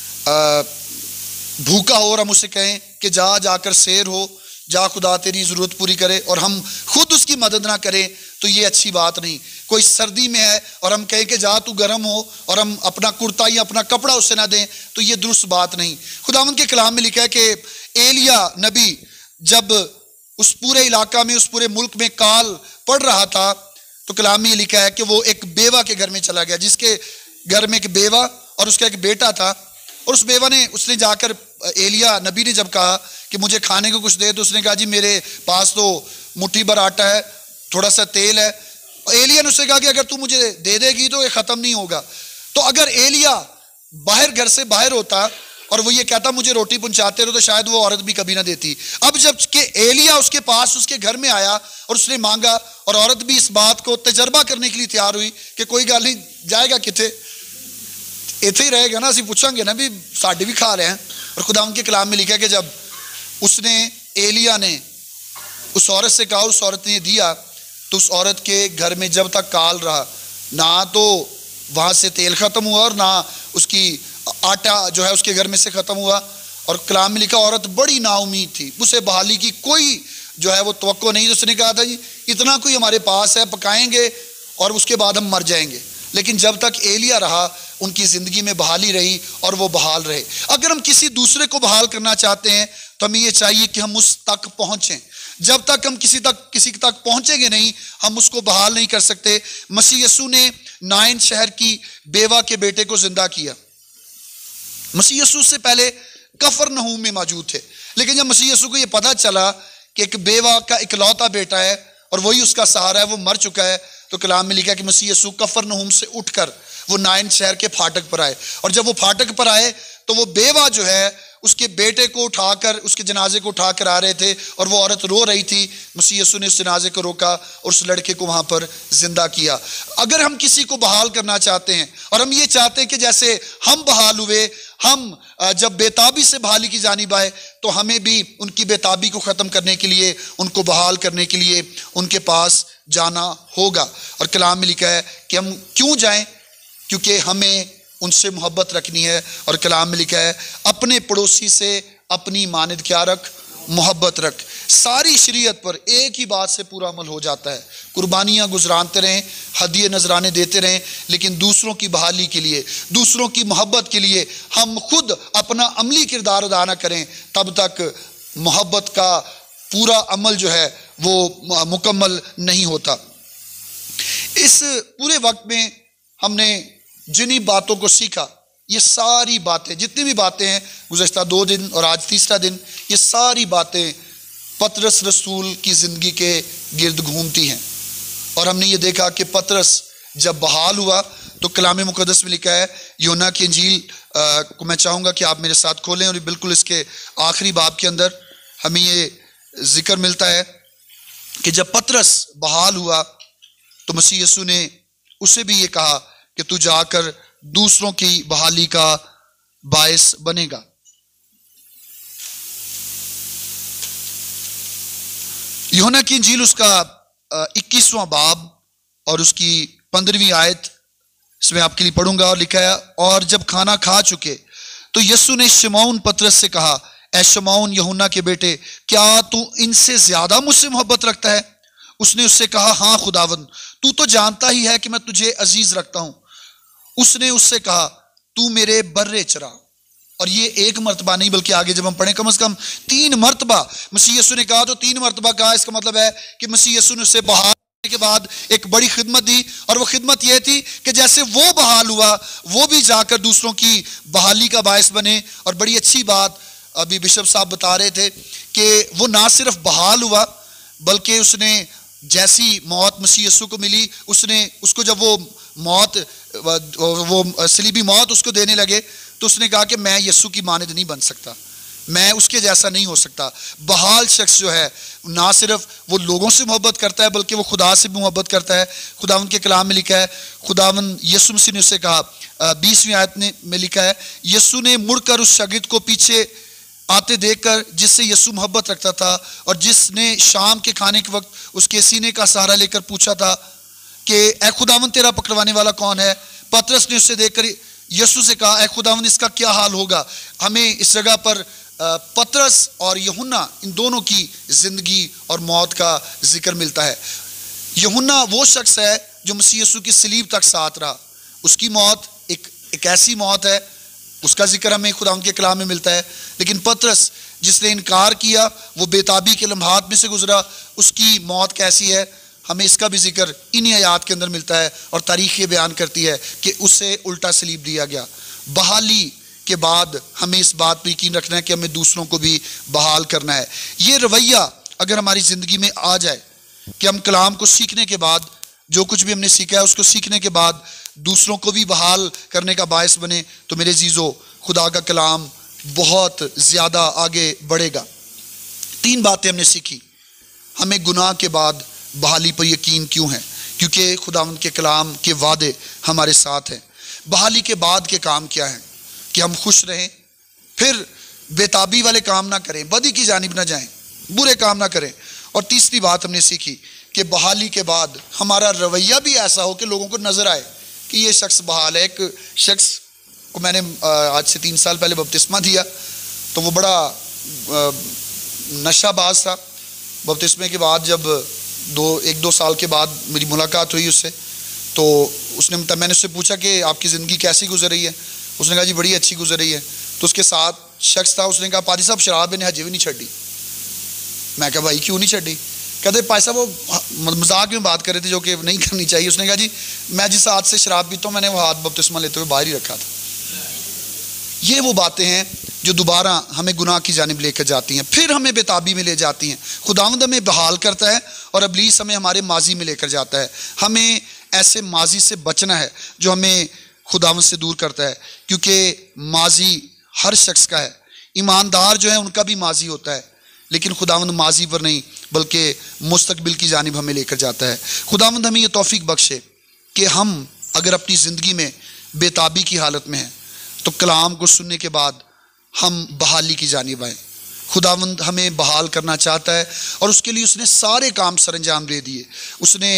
بھوکا ہو اور ہم اسے کہیں کہ جا جا کر سیر ہو، جا خدا تیری ضرورت پوری کرے، اور ہم خود اس کی مدد نہ کریں تو یہ اچھی بات نہیں. کوئی سردی میں ہے اور ہم کہیں کہ جا تو گرم ہو اور ہم اپنا کرتا یا اپنا کپڑا اسے نہ دیں تو یہ درست بات نہیں. خداوند کے کلام میں لکھا ہے کہ ایلیا نبی جب اس پورے علاقہ میں، اس پورے ملک میں کال پڑ رہا تھا تو کلام میں یہ لکھا ہے کہ وہ ایک بیوہ کے گھر میں چلا گیا، جس کے گھر میں ایک بیوہ اور اس کا ایک بیٹا تھا. اور اس بیوہ نے اس نے جا کر ایلیا نبی نے جب کہا کہ مجھے کھانے کو کچھ دے تو اس نے کہا جی میرے پاس تو مٹھی بھر آٹا ہے، تھوڑا سا تیل ہے. ایلیا نے اس سے کہا کہ اگر تو مجھے دے دے گی تو یہ ختم نہیں ہوگا. تو اگر ایلیا باہر گھر سے باہر ہوتا اور وہ یہ کہتا مجھے روٹی پہنچاتے رہو تو شاید وہ عورت بھی کبھی نہ دیتی. اب جب کہ ایلیا اس کے پاس اس کے گھر میں آیا اور اس نے مانگا اور عورت بھی اس بات کو تجربہ کرنے کے لیے تیار ہوئی کہ کوئی گل نہیں، جائے گا کتنے ایتھے ہی رہے گا نا، اسی پوچھیں گے نا بھی ساڈے بھی کھا رہے ہیں. اور خدا ان کے کلام میں لکھا کہ جب اس نے ایلیا نے اس عورت سے کہا، اس عورت نے دیا، تو اس عورت کے گھر میں جب تک کال رہا نہ تو وہاں سے تیل ختم ہوا اور نہ اس کی آٹا جو ہے اس کے گھر میں سے ختم ہوا. اور کلام میں لکھا عورت بڑی نا امید تھی، اسے بحالی کی کوئی جو ہے وہ توقع نہیں. اس نے کہا تھا جی اتنا کوئی ہمارے پاس ہے، پکائیں گے اور اس کے بعد ہم مر جائیں گے. لیکن جب تک ایلیا رہا ان کی زندگی میں بحالی رہی اور وہ بحال رہے. اگر ہم کسی دوسرے کو بحال کرنا چاہتے ہیں تو ہمیں یہ چاہیے کہ ہم اس تک پہنچیں. جب تک ہم کسی تک کسی تک پہنچیں گے نہیں، ہم اس کو بحال نہیں کر سکتے. مسیح یسوع نے نائن شہر کی بیوہ کے بیٹے کو زندہ کیا. مسیح یسوع سے پہلے کفرنہوم میں موجود تھے، لیکن جب مسیح یسوع کو یہ پتہ چلا کہ ایک بیوہ کا اکلوتا بیٹا ہے اور وہی اس کا سہارا ہے، وہ مر چکا ہے، تو کلام میں لکھا کہ مسیح یسوع کفرنہوم سے اٹھ کر وہ نائن شہر کے پھاٹک پر آئے. اور جب وہ پھاٹک پر آئے تو وہ بیوہ جو ہے اس کے بیٹے کو اٹھا کر اس کے جنازے کو اٹھا کر آ رہے تھے اور وہ عورت رو رہی تھی، مسیح یسوع نے اس جنازے کو روکا اور اس لڑکے کو وہاں پر زندہ کیا۔ اگر ہم کسی کو بحال کرنا چاہتے ہیں اور ہم یہ چاہتے ہیں کہ جیسے ہم بحال ہوئے، ہم جب بےتابی سے بحالی کی جانب آئے تو ہمیں بھی ان کی بےتابی کو ختم کرنے کے لیے، ان کو بحال کرنے کے لیے ان کے پاس جانا ہوگا۔ اور کلام میں لکھا ہے کہ ہم کیوں جائیں؟ کیونکہ ہمیں ان سے محبت رکھنی ہے، اور کلام میں لکھا ہے اپنے پڑوسی سے اپنی مانند کیا رکھ؟ محبت رکھ۔ ساری شریعت پر ایک ہی بات سے پورا عمل ہو جاتا ہے، قربانیاں گزرانتے رہیں، ہدیے نذرانے دیتے رہیں، لیکن دوسروں کی بحالی کے لیے، دوسروں کی محبت کے لیے ہم خود اپنا عملی کردار ادا نہ کریں، تب تک محبت کا پورا عمل جو ہے وہ مکمل نہیں ہوتا۔ اس پورے وقت میں ہم نے جنہی باتوں کو سیکھا، یہ ساری باتیں، جتنی بھی باتیں ہیں گزشتہ دو دن اور آج تیسرا دن، یہ ساری باتیں پطرس رسول کی زندگی کے گرد گھومتی ہیں۔ اور ہم نے یہ دیکھا کہ پطرس جب بحال ہوا تو کلام مقدس میں لکھا ہے، یونا کی انجیل کو میں چاہوں گا کہ آپ میرے ساتھ کھولیں، اور بالکل اس کے آخری باب کے اندر ہمیں یہ ذکر ملتا ہے کہ جب پطرس بحال ہوا تو مسیح یسوع نے اسے بھی یہ کہا کہ تو جا کر دوسروں کی بحالی کا باعث بنے گا۔ یوحنا کی انجیل اس کا اکیسواں باب اور اس کی پندرہویں آیت اس میں آپ کے لیے پڑھوں گا، اور لکھا ہے اور جب کھانا کھا چکے تو یسوع نے شمعون پطرس سے کہا، اے شمعون یوحنا کے بیٹے، کیا تو ان سے زیادہ مجھ سے محبت رکھتا ہے؟ اس نے اس سے کہا، ہاں خداوند، تو تو جانتا ہی ہے کہ میں تجھے عزیز رکھتا ہوں۔ اس نے اس سے کہا، تو میرے برے چرا۔ اور یہ ایک مرتبہ نہیں بلکہ آگے جب ہم پڑھیں کم از کم تین مرتبہ مسیح یسوع نے کہا، تو تین مرتبہ کہا۔ اس کا مطلب ہے کہ مسیح یسوع نے اسے بحال کرنے کے بعد ایک بڑی خدمت دی، اور وہ خدمت یہ تھی کہ جیسے وہ بحال ہوا وہ بھی جا کر دوسروں کی بحالی کا باعث بنے۔ اور بڑی اچھی بات ابھی بشپ صاحب بتا رہے تھے کہ وہ نہ صرف بحال ہوا بلکہ اس نے جیسی موت مسیح یسوع کو ملی، اس نے اس کو جب وہ موت وہ صلیبی موت اس کو دینے لگے تو اس نے کہا کہ میں یسوع کی مانند نہیں بن سکتا، میں اس کے جیسا نہیں ہو سکتا۔ بحال شخص جو ہے نہ صرف وہ لوگوں سے محبت کرتا ہے بلکہ وہ خدا سے بھی محبت کرتا ہے۔ خداوند کے کلام میں لکھا ہے، خداوند یسوع مسیح نے اسے کہا، بیسویں آیت میں لکھا ہے، یسوع نے مڑ کر اس شاگرد کو پیچھے آتے دیکھ کر جس سے یسوع محبت رکھتا تھا اور جس نے شام کے کھانے کے وقت اس کے سینے کا سہارا لے کر پوچھا تھا کہ اے خداوند تیرا پکڑوانے والا کون ہے؟ پطرس نے اسے دیکھ کر یسوع سے کہا، اے خداوند اس کا کیا حال ہوگا؟ ہمیں اس جگہ پر پطرس اور یوحنا ان دونوں کی زندگی اور موت کا ذکر ملتا ہے۔ یوحنا وہ شخص ہے جو مسیح یسوع کی صلیب تک ساتھ رہا، اس کی موت ایک ایک ایسی موت ہے، اس کا ذکر ہمیں خداوند کے کلام میں ملتا ہے۔ لیکن پطرس جس نے انکار کیا، وہ بےتابی کے لمحات میں سے گزرا، اس کی موت کیسی ہے ہمیں اس کا بھی ذکر انہی آیات کے اندر ملتا ہے، اور تاریخ یہ بیان کرتی ہے کہ اسے الٹا صلیب دیا گیا۔ بحالی کے بعد ہمیں اس بات پہ یقین رکھنا ہے کہ ہمیں دوسروں کو بھی بحال کرنا ہے۔ یہ رویہ اگر ہماری زندگی میں آ جائے کہ ہم کلام کو سیکھنے کے بعد، جو کچھ بھی ہم نے سیکھا ہے اس کو سیکھنے کے بعد دوسروں کو بھی بحال کرنے کا باعث بنے، تو میرے عزیزو خدا کا کلام بہت زیادہ آگے بڑھے گا۔ تین باتیں ہم نے سیکھی۔ ہمیں گناہ کے بعد بحالی پر یقین کیوں ہے؟ کیونکہ خداوند کے کلام کے وعدے ہمارے ساتھ ہیں۔ بحالی کے بعد کے کام کیا ہیں؟ کہ ہم خوش رہیں، پھر بےتابی والے کام نہ کریں، بدی کی جانب نہ جائیں، برے کام نہ کریں۔ اور تیسری بات ہم نے سیکھی کہ بحالی کے بعد ہمارا رویہ بھی ایسا ہو کہ لوگوں کو نظر آئے کہ یہ شخص بحال ہے۔ ایک شخص کو میں نے آج سے تین سال پہلے بپتسمہ دیا، تو وہ بڑا نشہ باز تھا۔ بپتسمے کے بعد جب دو ایک دو سال کے بعد میری ملاقات ہوئی اس سے، تو اس نے میں نے اس سے پوچھا کہ آپ کی زندگی کیسی گزر رہی ہے؟ اس نے کہا جی بڑی اچھی گزر رہی ہے۔ تو اس کے ساتھ شخص تھا، اس نے کہا پادری صاحب شراب نے حجے بھی نہیں چھڑی۔ میں کہا بھائی کیوں نہیں چھڑی؟ کہتے پادری صاحب وہ مذاق میں بات کر رہے تھے جو کہ نہیں کرنی چاہیے۔ اس نے کہا جی میں جس ہاتھ سے شراب پیتا ہوں میں نے وہ ہاتھ بپتسمہ لیتے ہوئے باہر ہی رکھا تھا۔ یہ وہ باتیں ہیں جو دوبارہ ہمیں گناہ کی جانب لے کر جاتی ہیں، پھر ہمیں بےتابی میں لے جاتی ہیں۔ خداوند ہمیں بحال کرتا ہے اور ابلیس ہمیں ہمارے ماضی میں لے کر جاتا ہے۔ ہمیں ایسے ماضی سے بچنا ہے جو ہمیں خداوند سے دور کرتا ہے، کیونکہ ماضی ہر شخص کا ہے۔ ایماندار جو ہیں ان کا بھی ماضی ہوتا ہے، لیکن خداوند ماضی پر نہیں بلکہ مستقبل کی جانب ہمیں لے کر جاتا ہے۔ خداوند ہمیں یہ توفیق بخشے کہ ہم اگر اپنی زندگی میں بے تابی کی حالت میں ہیں تو کلام کو سننے کے بعد ہم بحالی کی جانب آئیں۔ خداوند ہمیں بحال کرنا چاہتا ہے اور اس کے لیے اس نے سارے کام سر انجام دے دیے۔ اس نے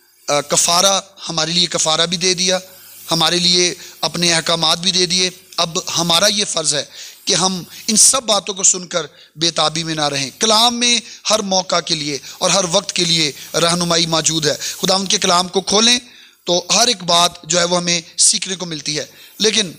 کفارہ ہمارے لیے کفارہ بھی دے دیا، ہمارے لیے اپنے احکامات بھی دے دیے۔ اب ہمارا یہ فرض ہے کہ ہم ان سب باتوں کو سن کر بے تابی میں نہ رہیں۔ کلام میں ہر موقع کے لیے اور ہر وقت کے لیے رہنمائی موجود ہے۔ خداوند کے کلام کو کھولیں تو ہر ایک بات جو ہے وہ ہمیں سیکھنے کو ملتی ہے۔ لیکن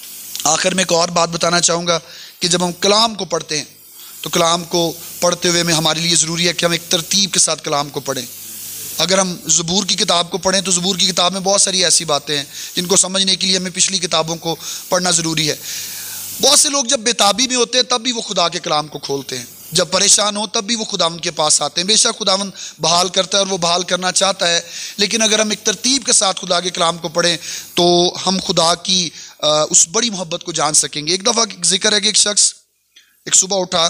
آخر میں ایک اور بات بتانا چاہوں گا کہ جب ہم کلام کو پڑھتے ہیں تو کلام کو پڑھتے ہوئے میں ہمارے لیے ضروری ہے کہ ہم ایک ترتیب کے ساتھ کلام کو پڑھیں۔ اگر ہم زبور کی کتاب کو پڑھیں تو زبور کی کتاب میں بہت ساری ایسی باتیں ہیں جن کو سمجھنے کے لیے ہمیں پچھلی کتابوں کو پڑھنا ضروری ہے۔ بہت سے لوگ جب بے تابی میں ہوتے ہیں تب بھی وہ خدا کے کلام کو کھولتے ہیں، جب پریشان ہو تب بھی وہ خداوند کے پاس آتے ہیں۔ بے شک خداوند بحال کرتا ہے اور وہ بحال کرنا چاہتا ہے، لیکن اگر ہم ایک ترتیب کے ساتھ خدا کے کلام کو پڑھیں تو ہم خدا کی اس بڑی محبت کو جان سکیں گے۔ ایک دفعہ ذکر ہے کہ ایک شخص ایک صبح اٹھا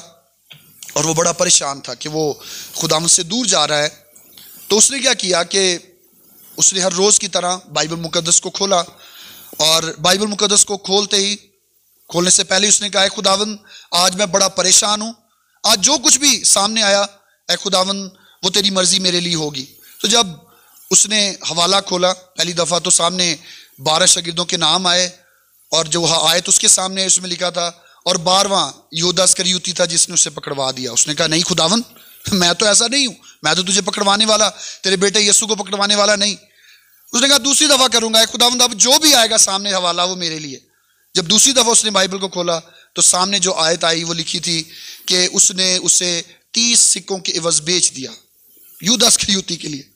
اور وہ بڑا پریشان تھا کہ وہ خداوند سے دور جا رہا ہے، تو اس نے کیا کیا کہ اس نے ہر روز کی طرح بائبل مقدس کو کھولا، اور بائبل مقدس کو کھولتے ہی کھولنے سے پہلے اس نے کہا، اے خداوند آج میں بڑا پریشان ہوں، آج جو کچھ بھی سامنے آیا اے خداوند وہ تیری مرضی میرے لیے ہوگی۔ تو جب اس نے حوالہ کھولا پہلی دفعہ تو سامنے بارہ شاگردوں کے نام آئے، اور جو آیت اس کے سامنے اس میں لکھا تھا، اور بارہواں یہودا اسکریوتی تھا جس نے اسے پکڑوا دیا۔ اس نے کہا نہیں خداوند میں تو ایسا نہیں ہوں، میں تو تجھے پکڑوانے والا تیرے بیٹے یسوع کو پکڑوانے والا نہیں۔ اس نے کہا دوسری دفعہ کروں گا اے خداوند اب جو بھی آئے گا سامنے حوالہ وہ میرے لیے۔ جب دوسری دفعہ اس نے بائبل کو کھولا تو سامنے جو آیت آئی وہ لکھی تھی کہ اس نے اسے تیس سکوں کے عوض بیچ دیا یہودا اسکریوتی کے لیے۔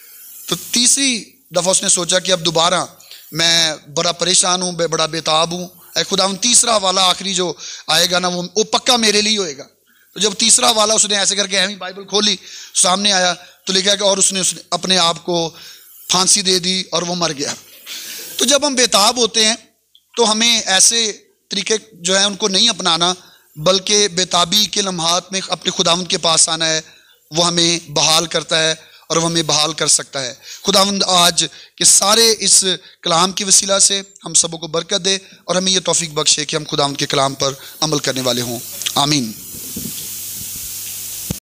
تو تیسری دفعہ اس نے سوچا کہ اب دوبارہ میں بڑا پریشان ہوں، بڑا بےتاب ہوں، اے خداوند تیسرا حوالہ آخری جو آئے گا نا وہ وہ پکا میرے لیے ہوئے گا۔ تو جب تیسرا حوالہ اس نے ایسے کر کے اہمی بائبل کھولی سامنے آیا تو لکھا کہ اور اس نے اس نے اپنے آپ کو پھانسی دے دی اور وہ مر گیا۔ تو جب ہم بےتاب ہوتے ہیں تو ہمیں ایسے طریقے جو ہیں ان کو نہیں اپنانا، بلکہ بےتابی کے لمحات میں اپنے خداوند کے پاس آنا ہے، وہ ہمیں بحال کرتا ہے اور وہ ہمیں بحال کر سکتا ہے۔ خداوند آج کے سارے اس کلام کی وسیلہ سے ہم سبوں کو برکت دے اور ہمیں یہ توفیق بخشے کہ ہم خداوند کے کلام پر عمل کرنے والے ہوں۔ آمین۔